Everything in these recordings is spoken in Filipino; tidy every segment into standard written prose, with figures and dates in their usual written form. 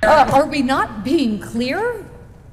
Are we not being clear?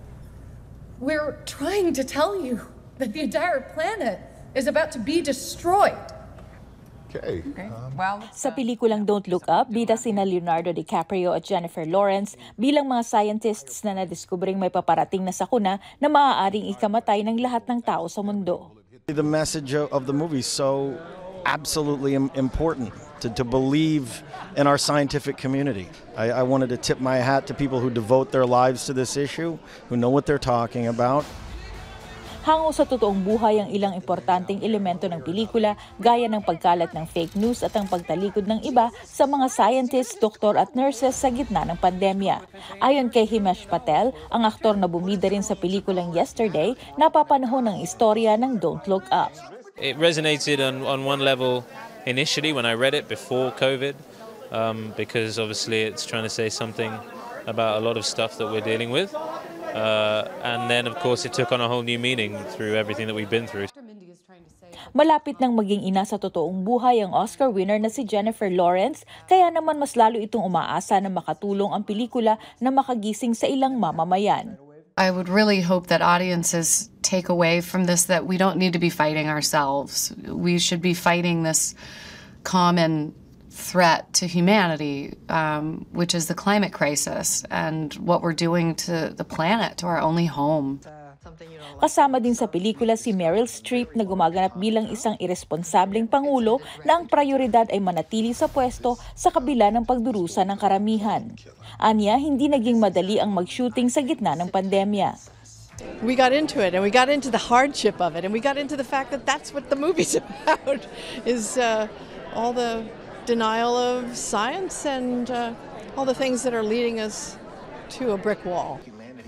We're trying to tell you that the entire planet is about to be destroyed. Okay. Sa pelikulang Don't Look Up, bida sina Leonardo DiCaprio at Jennifer Lawrence bilang mga scientists na nadiskubring may paparating na sakuna na maaaring ikamatay ng lahat ng tao sa mundo. The message of the movie is so absolutely important to believe in our scientific community. I wanted to tip my hat to people who devote their lives to this issue, who know what they're talking about. Hango sa totoong buhay ang ilang importanteng elemento ng pelikula gaya ng pagkalat ng fake news at ang pagtalikod ng iba sa mga scientists, doktor at nurses sa gitna ng pandemya. Ayon kay Himesh Patel, ang aktor na bumida rin sa pelikulang Yesterday, napapanahon ng istorya ng Don't Look Up. It resonated on one level initially when I read it before COVID, because obviously it's trying to say something about a lot of stuff that we're dealing with. And then, of course, it took on a whole new meaning through everything that we've been through. Malapit nang maging ina sa totoong buhay ang Oscar winner na si Jennifer Lawrence, kaya naman mas lalo itong umaasa na makatulong ang pelikula na makagising sa ilang mamamayan. I would really hope that audiences take away from this that we don't need to be fighting ourselves. We should be fighting this common threat to humanity, which is the climate crisis and what we're doing to the planet, to our only home. Kasama din sa pelikula si Meryl Streep na gumaganap bilang isang irresponsableng pangulo na ang prioridad ay manatili sa pwesto sa kabila ng pagdurusa ng karamihan. Anya, hindi naging madali ang mag-shooting sa gitna ng pandemya. We got into it, and we got into the hardship of it, and we got into the fact that that's what the movie's about, is all the denial of science and all the things that are leading us to a brick wall.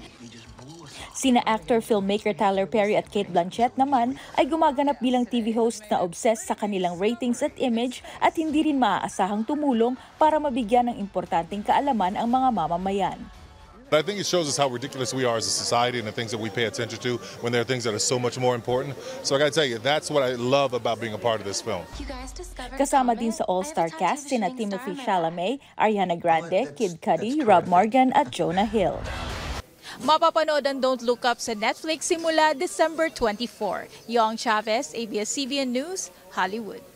Sina actor-filmmaker Tyler Perry at Cate Blanchett naman ay gumaganap bilang TV host na obsessed sa kanilang ratings at image at hindi rin maaasahang tumulong para mabigyan ng importanteng kaalaman ang mga mamamayan. I think it shows us how ridiculous we are as a society and the things that we pay attention to when there are things that are so much more important. So I gotta tell you, that's what I love about being a part of this film. Kasama din sa all-star cast sina Timothy Chalamet, Ariana Grande, Kid Cudi, Rob Morgan at Jonah Hill. Mapapanood ang Don't Look Up sa Netflix simula December 24. Yong Chavez, ABS-CBN News, Hollywood.